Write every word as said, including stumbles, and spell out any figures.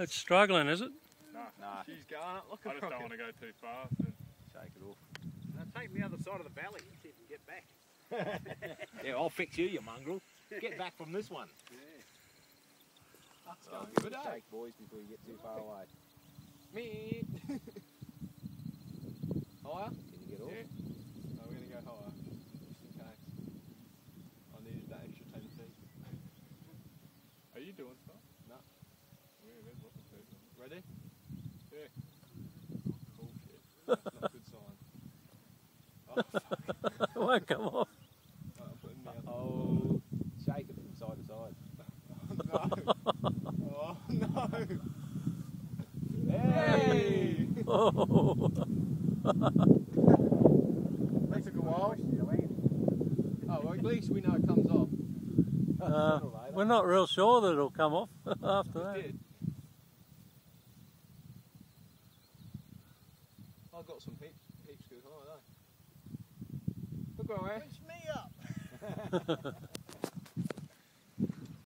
It's struggling, is it? No, Nah. she's going up. Look I at just her. don't want to go too fast. And... Shake it off. Now take me the other side of the valley and see if you can get back. Yeah, I'll fix you, you mongrel. Get back from this one. Yeah. That's going Give good, it a eh? shake, boys, before you get too far away. Me. Higher? Can you get off? Yeah. No, we're going to go higher, just in case. I needed that extra ten feet. Are you doing stuff? No. Yeah, there's lots of people. Ready? Yeah. Bullshit. That's not a good sign. Oh, fuck. It won't come off. Right, I'm putting the other. Oh, shake it from side to side. Oh, no. Oh, no. Hey! Oh. That took a while. Oh, well, at least we know it comes off. Uh, we're not real sure that it'll come off after It that. did. I got some heaps, heaps good high, though. Look where I am. Push me up.